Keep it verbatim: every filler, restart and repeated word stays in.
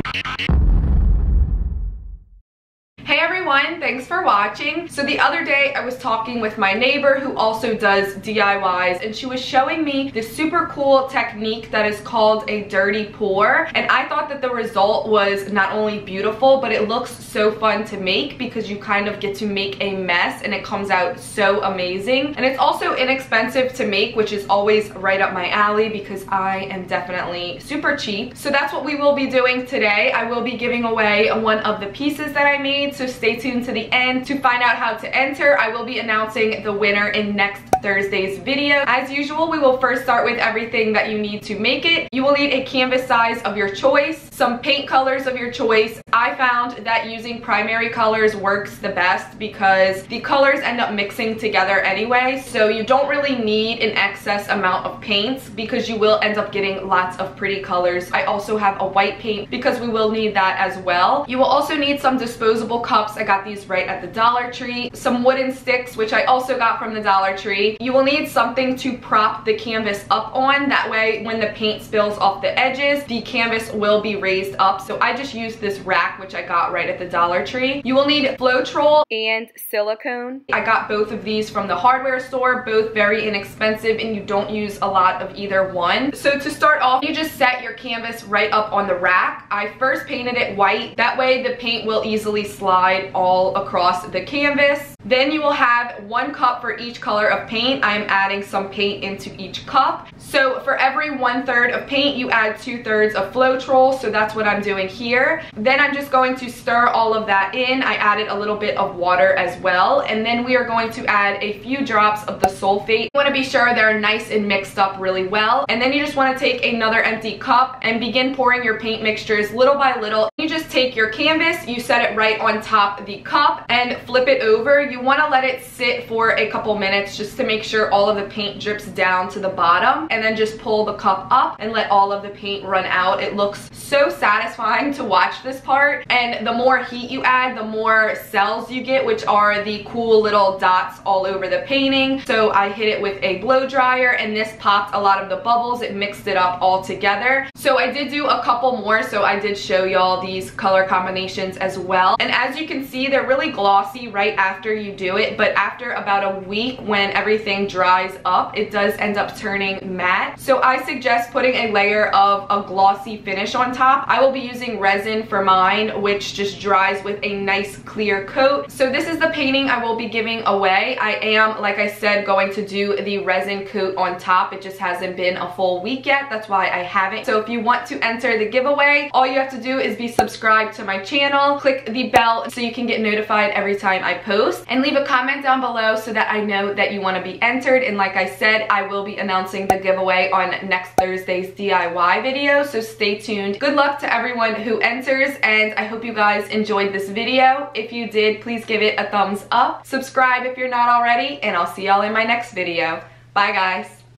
Hey everyone, thanks for watching. So the other day I was talking with my neighbor who also does D I Ys, and she was showing me this super cool technique that is called a dirty pour, and I thought that the result was not only beautiful, but it looks so fun to make because you kind of get to make a mess and it comes out so amazing. And it's also inexpensive to make, which is always right up my alley because I am definitely super cheap. So that's what we will be doing today. I will be giving away one of the pieces that I made. So stay tuned to the end to find out how to enter. I will be announcing the winner in next Thursday's video. As usual, we will first start with everything that you need to make it. You will need a canvas size of your choice, some paint colors of your choice. I found that using primary colors works the best because the colors end up mixing together anyway, so you don't really need an excess amount of paints because you will end up getting lots of pretty colors. I also have a white paint because we will need that as well. You will also need some disposable cups. I got these right at the Dollar Tree. Some wooden sticks, which I also got from the Dollar Tree. You will need something to prop the canvas up on. That way, when the paint spills off the edges, the canvas will be raised up. So I just used this rack, which I got right at the Dollar Tree. You will need Floetrol and silicone. I got both of these from the hardware store, both very inexpensive, and you don't use a lot of either one. So to start off, you just set your canvas right up on the rack. I first painted it white. That way the paint will easily slide all across the canvas. Then you will have one cup for each color of paint. I am adding some paint into each cup. So for every one third of paint, you add two thirds of Floetrol. So that's what I'm doing here. Then I'm just going to stir all of that in. I added a little bit of water as well. And then we are going to add a few drops of the sulfate. You want to be sure they're nice and mixed up really well. And then you just want to take another empty cup and begin pouring your paint mixtures little by little. You just take your canvas, you set it right on top of the cup and flip it over. You want to let it sit for a couple minutes just to make sure all of the paint drips down to the bottom, and then just pull the cup up and let all of the paint run out. It looks so satisfying to watch this part, and the more heat you add, the more cells you get, which are the cool little dots all over the painting. So I hit it with a blow dryer and this popped a lot of the bubbles. It mixed it up all together. So I did do a couple more, so I did show y'all these color combinations as well. And as you can see, they're really glossy right after you do it, but after about a week when everything dries up, it does end up turning matte. So I suggest putting a layer of a glossy finish on top. I will be using resin for mine, which just dries with a nice clear coat. So this is the painting I will be giving away. I am, like I said, going to do the resin coat on top. It just hasn't been a full week yet. That's why I haven't. So if you want to enter the giveaway, all you have to do is be subscribed to my channel, click the bell so you can get notified every time I post, and leave a comment down below so that I know that you want to be entered. And like I said, I will be announcing the giveaway on next Thursday's D I Y video, so stay tuned. Good luck to everyone who enters, and I hope you guys enjoyed this video. If you did, please give it a thumbs up. Subscribe if you're not already, and I'll see y'all in my next video. Bye guys.